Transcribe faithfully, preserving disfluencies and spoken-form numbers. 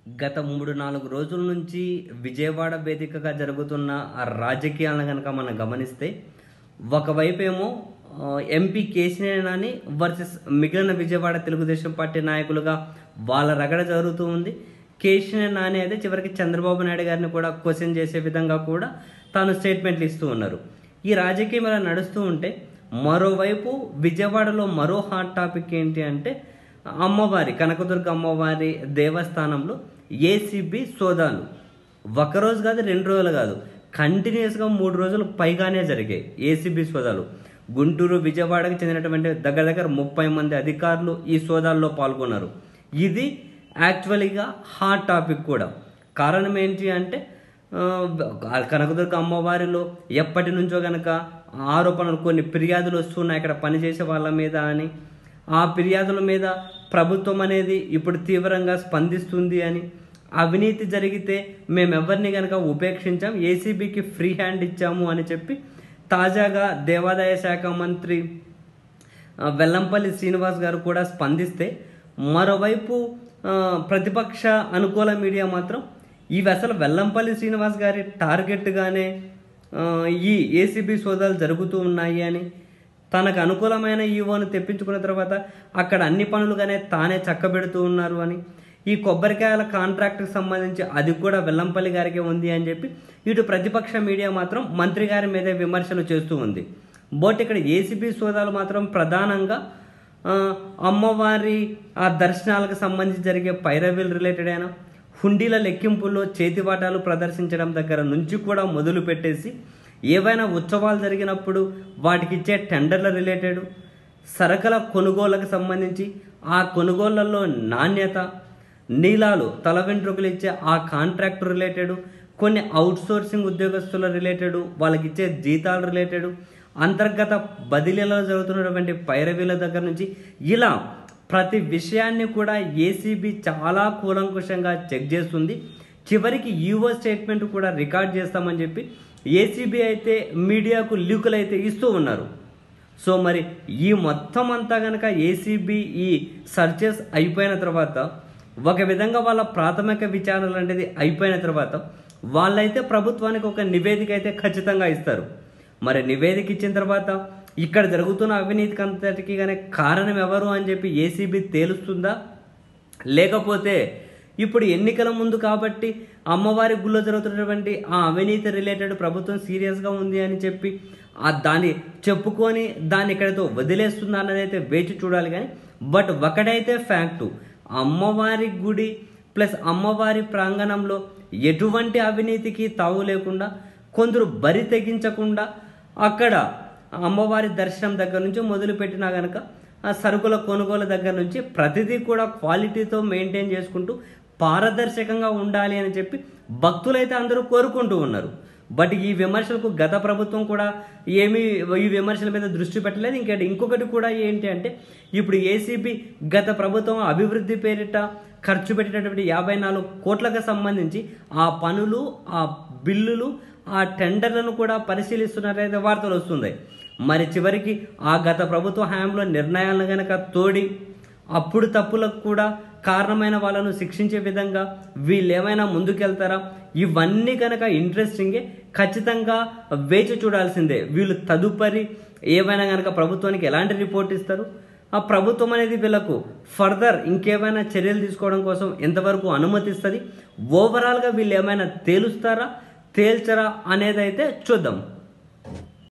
గత మూడు నాలుగు రోజుల నుంచి విజయవాడ వేదికగా జరుగుతున్న ఆ రాజకీయాలను కనుక మనం గమనిస్తే ఒకవైపేమో ఎంపీ కేసీఆర్ నాని వర్సెస్ మిగిలిన విజయవాడ తెలుగుదేశం పార్టీ నాయకులుగా వాళ్ళ రగడ జరుగుతూ ఉంది. కేసీఆర్ నాని అయితే చివరికి చంద్రబాబు నాయుడు గారిని కూడా క్వశ్చన్ చేసే విధంగా కూడా తాను స్టేట్మెంట్లు ఇస్తూ ఉన్నారు. ఈ రాజకీయం ఇలా నడుస్తూ ఉంటే మరోవైపు విజయవాడలో మరో హాట్ టాపిక్ ఏంటి అంటే అమ్మవారి కనకదుర్గ అమ్మవారి దేవస్థానంలో ఏసీబీ సోదాలు ఒకరోజు కాదు, రెండు రోజులు కాదు, కంటిన్యూస్గా మూడు రోజులు పైగానే జరిగాయి ఏసీబీ సోదాలు. గుంటూరు, విజయవాడకు చెందినటువంటి దగ్గర దగ్గర ముప్పై మంది అధికారులు ఈ సోదాల్లో పాల్గొన్నారు. ఇది యాక్చువల్గా హాట్ టాపిక్ కూడా. కారణం ఏంటి అంటే కనకదుర్గ అమ్మవారిలో ఎప్పటి నుంచో కనుక ఆరోపణలు, కొన్ని ఫిర్యాదులు వస్తున్నాయి ఇక్కడ పనిచేసే వాళ్ళ మీద అని. ఆ ఫిర్యాదుల మీద ప్రభుత్వం అనేది ఇప్పుడు తీవ్రంగా స్పందిస్తుంది అని, అవినీతి జరిగితే మేమెవరిని కనుక ఉపేక్షించాం, ఏసీబీకి ఫ్రీ హ్యాండ్ ఇచ్చాము అని చెప్పి తాజాగా దేవాదాయ శాఖ మంత్రి వెల్లంపల్లి శ్రీనివాస్ గారు కూడా స్పందిస్తే, మరోవైపు ప్రతిపక్ష అనుకూల మీడియా మాత్రం ఇవి అసలు వెల్లంపల్లి శ్రీనివాస్ గారి టార్గెట్గానే ఈ ఏసీబీ సోదాలు జరుగుతూ ఉన్నాయి అని, తనకు అనుకూలమైన ఈవోను తెప్పించుకున్న తర్వాత అక్కడ అన్ని పనులుగానే తానే చక్కబెడుతూ ఉన్నారు అని, ఈ కొబ్బరికాయల కాంట్రాక్ట్కి సంబంధించి అది కూడా వెల్లంపల్లి గారికి ఉంది అని చెప్పి ఇటు ప్రతిపక్ష మీడియా మాత్రం మంత్రి గారి మీదే విమర్శలు చేస్తూ ఉంది. బట్ ఇక్కడ ఏసీబీ సోదాలు మాత్రం ప్రధానంగా అమ్మవారి ఆ దర్శనాలకు సంబంధించి జరిగే పైరవీల్ రిలేటెడ్ అయినా, హుండీల లెక్కింపుల్లో చేతివాటాలు ప్రదర్శించడం దగ్గర నుంచి కూడా మొదలు పెట్టేసి ఏవైనా ఉత్సవాలు జరిగినప్పుడు వాటికి ఇచ్చే టెండర్ల రిలేటెడ్, సరకుల కొనుగోళ్లకు సంబంధించి ఆ కొనుగోళ్లలో నాణ్యత, నీలాలు తల వెంట్రుకలు ఇచ్చే ఆ కాంట్రాక్ట్ రిలేటెడ్, కొన్ని అవుట్సోర్సింగ్ ఉద్యోగస్తుల రిలేటెడ్ వాళ్ళకి ఇచ్చే జీతాల రిలేటెడ్, అంతర్గత బదిలీలో జరుగుతున్నటువంటి పైరవీల దగ్గర నుంచి ఇలా ప్రతి విషయాన్ని కూడా ఏసీబీ చాలా కూలంకుషంగా చెక్ చేస్తుంది. చివరికి ఈవో స్టేట్మెంట్ కూడా రికార్డ్ చేస్తామని చెప్పి ఏసీబీ అయితే మీడియాకు లీకులు అయితే ఇస్తూ ఉన్నారు. సో మరి ఈ మొత్తం అంతా కనుక ఏసీబీ ఈ సర్చెస్ అయిపోయిన తర్వాత, ఒక విధంగా వాళ్ళ ప్రాథమిక విచారణలు అనేది అయిపోయిన తర్వాత వాళ్ళైతే ప్రభుత్వానికి ఒక నివేదిక అయితే ఖచ్చితంగా ఇస్తారు. మరి నివేదిక ఇచ్చిన తర్వాత ఇక్కడ జరుగుతున్న అవినీతికి అంతటికి కానీ కారణం ఎవరు అని చెప్పి ఏసీబీ తేలుస్తుందా, లేకపోతే ఇప్పుడు ఎన్నికల ముందు కాబట్టి అమ్మవారి గుళ్ళో జరుగుతున్నటువంటి ఆ అవినీతి రిలేటెడ్ ప్రభుత్వం సీరియస్గా ఉంది అని చెప్పి ఆ దాన్ని చెప్పుకొని దాన్ని ఇక్కడితో వదిలేస్తుందా అన్నది అయితే వేచి చూడాలి. కానీ బట్ ఒకటైతే ఫ్యాక్టు, అమ్మవారి గుడి ప్లస్ అమ్మవారి ప్రాంగణంలో ఎటువంటి అవినీతికి తావు లేకుండా, కొందరు బరి తెగించకుండా అక్కడ అమ్మవారి దర్శనం దగ్గర నుంచి మొదలుపెట్టినా కనుక ఆ సరుకుల కొనుగోలు దగ్గర నుంచి ప్రతిదీ కూడా క్వాలిటీతో మెయింటైన్ చేసుకుంటూ పారదర్శకంగా ఉండాలి అని చెప్పి భక్తులైతే అందరూ కోరుకుంటూ ఉన్నారు. బట్ ఈ విమర్శలకు గత ప్రభుత్వం కూడా ఏమీ ఈ విమర్శల మీద దృష్టి పెట్టలేదు. ఇంకటి ఇంకొకటి కూడా ఏంటి అంటే ఇప్పుడు ఏసీబీ గత ప్రభుత్వం అభివృద్ధి పేరిట ఖర్చు పెట్టినటువంటి యాభై నాలుగు కోట్లకు సంబంధించి ఆ పనులు, ఆ బిల్లులు, ఆ టెండర్లను కూడా పరిశీలిస్తున్నారైతే వార్తలు వస్తున్నాయి. మరి చివరికి ఆ గత ప్రభుత్వ హయాంలో నిర్ణయాలను కనుక తోడి అప్పుడు తప్పులకు కూడా కారణమైన వాళ్ళను శిక్షించే విధంగా వీళ్ళు ఏమైనా ముందుకెళ్తారా, ఇవన్నీ కనుక ఇంట్రెస్టింగే. ఖచ్చితంగా వేచి చూడాల్సిందే. వీళ్ళు తదుపరి ఏమైనా కనుక ప్రభుత్వానికి ఎలాంటి రిపోర్ట్ ఇస్తారు, ఆ ప్రభుత్వం అనేది వీళ్ళకు ఫర్దర్ ఇంకేమైనా చర్యలు తీసుకోవడం కోసం ఎంతవరకు అనుమతిస్తుంది, ఓవరాల్గా వీళ్ళు ఏమైనా తేలుస్తారా తేల్చరా అనేది అయితే చూద్దాం.